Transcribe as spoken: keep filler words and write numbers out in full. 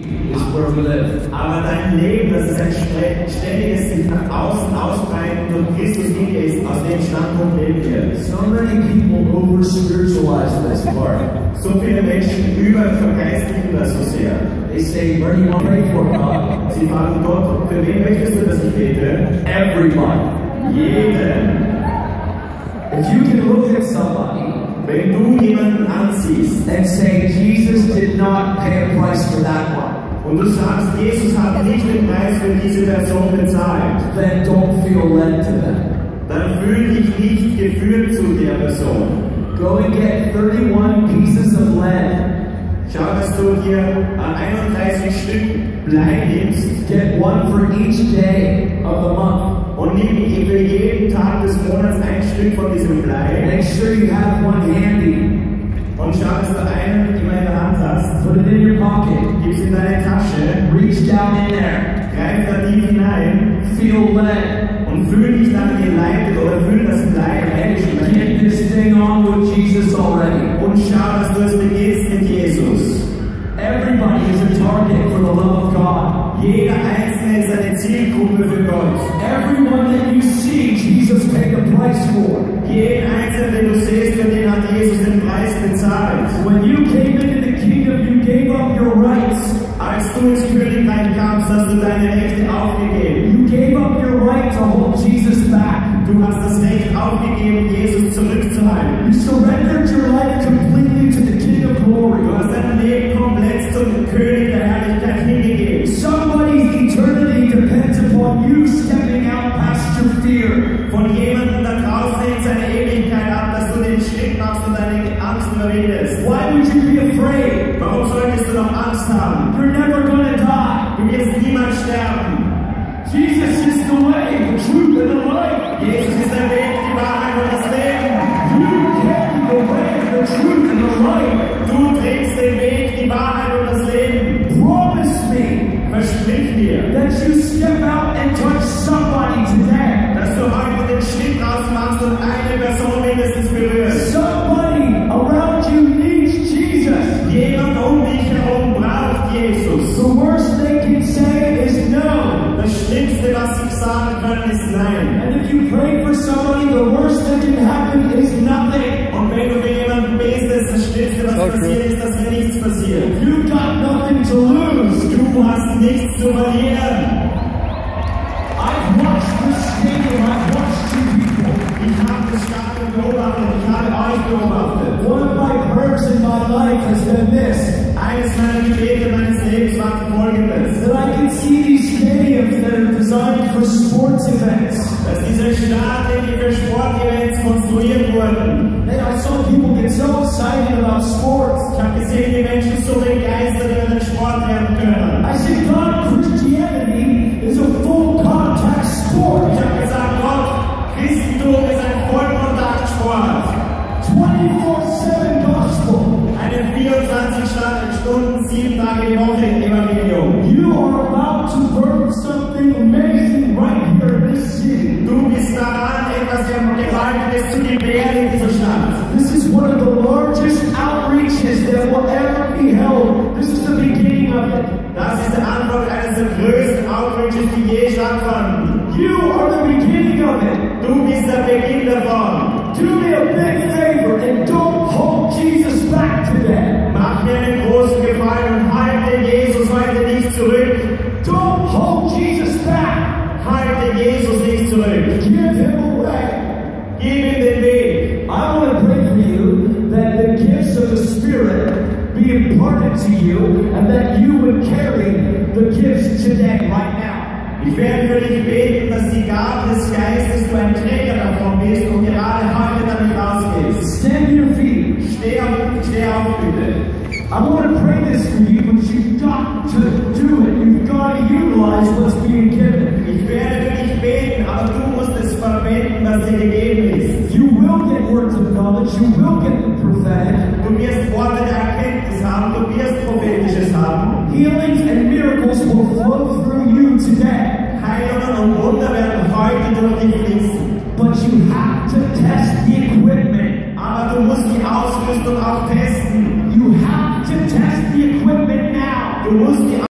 is where we live. Aber dein Leben, das ist ein ständiges sich nach außen ausbreiten und Christus in dir ist, aus dem Standpunkt leben wir. So many people over spiritualize this part. So viele Menschen übervergeistlichen das so sehr. They say, where do you want to pray for, God? Sie fragen Gott, für wen möchtest du, dass ich bete? Everyone. Jeden. If you can look at somebody, wenn du jemanden ansiehst, and say, Jesus did not pay a price for that one, und du sagst, Jesus hat nicht den Preis für diese Person bezahlt, then don't feel led to them. Dann fühl dich nicht geführt zu der Person. Go and get thirty-one pieces of lead. Schau, dass du dir einunddreißig Stück Blei nimmst. Get one for each day of the month. Und nimm für jeden Tag des Monats ein Stück von diesem Blei. Make sure you have one handy. Und schau, dass du einen immer in der Hand hast. Put it in your pocket. Gib's in deine Tasche. Reach down in there. Greif da tief hinein. Feel led. Und fühl dich dann geleitet oder fühl das Blei. And get this thing on with Jesus already. Und schau, dass du es beginnst mit Jesus. Everybody is a target for the love of God. Jeder Einzelne ist eine Zielgruppe für Gott. Everyone that you see, Jesus paid the price for. Jeden Einzelnen, den du siehst, für den hat Jesus den Preis bezahlt. When you came into the kingdom, you gave up your rights. Als du ins Königreich kamst, hast du deine Rechte aufgegeben. You gave up your right to hold Jesus back. Du hast das Recht aufgegeben, Jesus zurückzuhalten. You surrendered your life completely to the King of Glory. Du hast dein Leben komplett zum König der Herrlichkeit hingegeben. Somebody's eternity depends upon you stepping out past your fear. Von jemandem da draußen hängt seine Ewigkeit ab, dass du den Schritt machst und deine Angst überwindest. Why would you be afraid? Warum solltest du noch Angst haben? You're never gonna die. Du wirst niemals sterben. Jesus is the way, the truth, and the life. Jesus ist der Weg, die Wahrheit und das Leben. You carry the way, the truth, and the life. Du trägst den Weg, die Wahrheit und das Leben. Promise me, versprich mir, that you step out and touch somebody today. Dass du heute den Schritt raus machst und eine Person mindestens berührst. Somebody around you needs Jesus. Jemand um dich herum braucht Jesus. The worst they can say is no. Das Schlimmste, was sie sagen können, ist nein. And if you pray for somebody, the worst that can happen is nothing. Und wenn du für jemanden betest, das Schlimmste, was so passiert, ist, dass dir nichts passiert. You've got nothing to lose. Du hast nichts zu verlieren. I've watched this stadium. I've watched you people. Ich habe das Stadion beobachtet. Ich habe euch beobachtet. One of my prayers in my life has been this. Eines meiner Gebete meines Lebens war folgendes. That I can see these stadiums that are designed for sports events. Dass diese Stadien, die für Sportevents konstruiert wurden. And I saw people get so excited about sports. Ich habe gesehen, wie Menschen so begeistert über den Sport werden können. I said, God, Christianity is a full contact sport. Ich habe gesagt, Gott, Christentum ist ein Vollkontaktsport. twenty-four seven gospel. Eine vierundzwanzig Stunden, sieben Tage die Woche Evangelium. You are about to birth something amazing right here in this city. Du bist daran, etwas Gewaltiges zu gebären in dieser Stadt. This is one of the largest outreaches that will ever be held. This is the beginning of it. Das ist der Anfang eines der größten Outreaches, die je stattfanden. You are the beginning of it. Du bist der Beginn davon. Do me a big favor and don't hold Jesus back today. Mach mir einen großen Gefallen und halte Jesus heute nicht zurück. Don't hold Jesus back. Halte Jesus nicht zurück. Give him away. Gib ihm den Weg. I want to pray for you that the gifts of the Spirit be imparted to you and that you would carry the gifts today, right now. Ich werde für dich beten, dass die Gaben des Geistes du ein Träger davon bist und gerade heute damit rausgehst. Stand to your feet. Steh auf, steh auf, bitte. I want to pray this for you, but you've got to do it. You've got to utilize what's being given. Ich werde für dich beten, aber du musst es verwenden, was dir gegeben ist. You will get words of knowledge. You will get the prophetic. Du wirst Worte der Erkenntnis haben, du wirst Prophetisches haben. Healings and miracles will flow through you today. Heilungen und Wunder werden heute durch dich fließen. But you have to test the equipment. Aber du musst die Ausrüstung auch testen. You have to test the equipment now. Du musst die